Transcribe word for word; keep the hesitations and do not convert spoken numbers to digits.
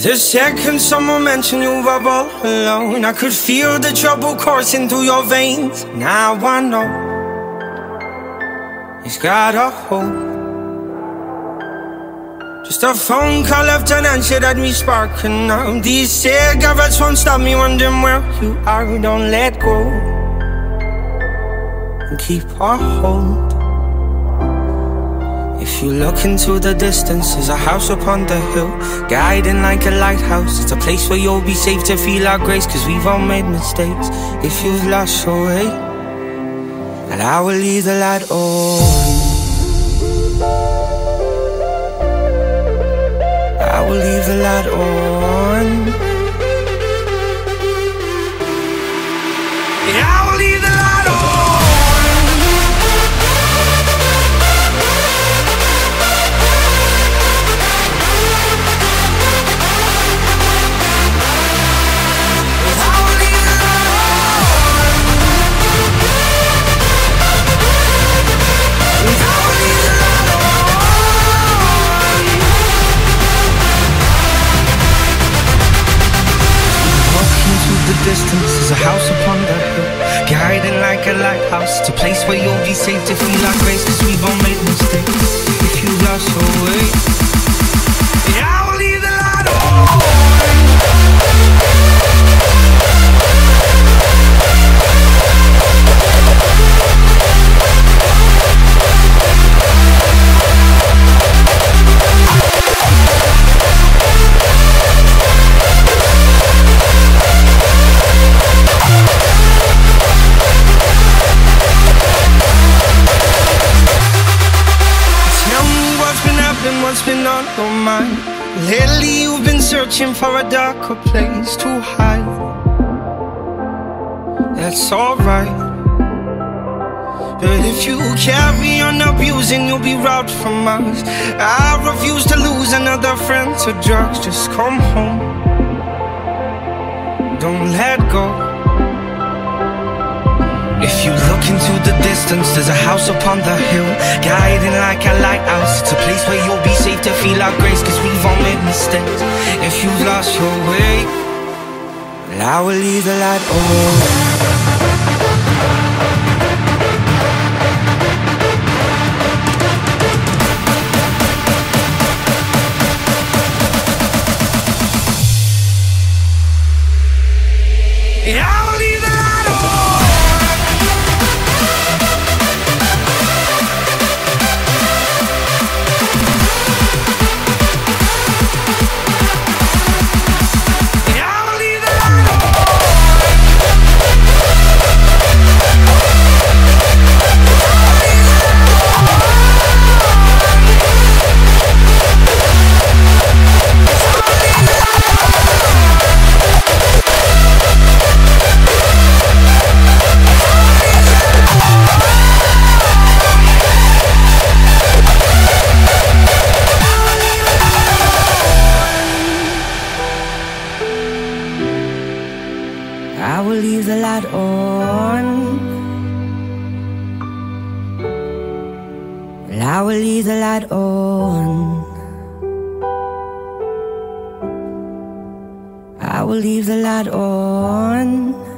The second someone mentioned you were all alone, I could feel the trouble coursing through your veins. Now I know it's got a hold. Just a phone call left unanswered had me sparking now. These cigarettes won't stop me wondering where you are. Don't let go and keep a hold. If you look into the distance, there's a house upon the hill, guiding like a lighthouse. It's a place where you'll be safe to feel our grace, cause we've all made mistakes. If you've lost your way, and I will leave the light on. I will leave the light on. Yeah, I will leave the light on. Distance is a house upon the hill, guiding like a lighthouse. It's a place where you'll be safe to feel our grace, cause we've all made mistakes. If you lost your way, yeah, I will leave the light on. What's been on your mind? Lately you've been searching for a darker place to hide. That's alright, but if you carry on abusing, you'll be robbed from us. I refuse to lose another friend to drugs. Just come home, don't let go. If you look into the distance, there's a house upon the hill, guiding like a lighthouse. It's a place where you'll be safe to feel our grace, cause we've all made mistakes. If you've lost your way, well, I will leave the light on. Yeah, I will leave the light on. I will leave the light on. Well, I will leave the light on. I will leave the light on.